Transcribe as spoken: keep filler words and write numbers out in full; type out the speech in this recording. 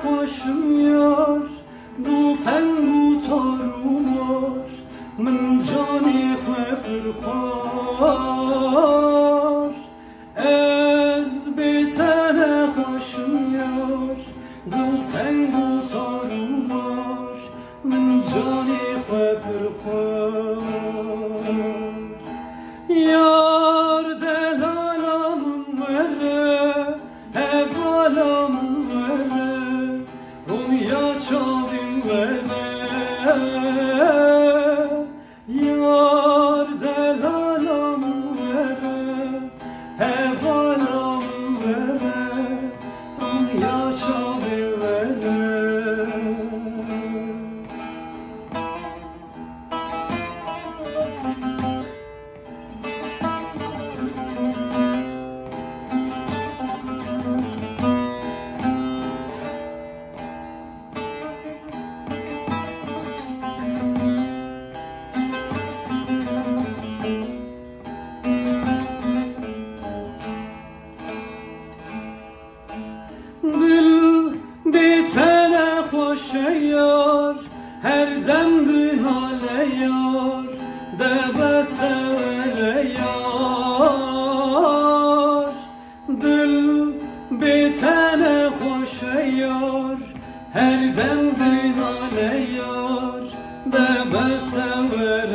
خوشم یار دل تنگ و تارونار من جانی خواه خوار از بیتن خوشم یار دل تنگ و تارونار من جانی خواه خوار یار دلالم وره هوالم وره دنیا چاویم وره یار دلالم وره هوالم وره دنیا چاویم وره دل بیتن خوش یار هر دم دنال یار دب سر یار دل بیتن خوش یار هر دم دنال یار دب سر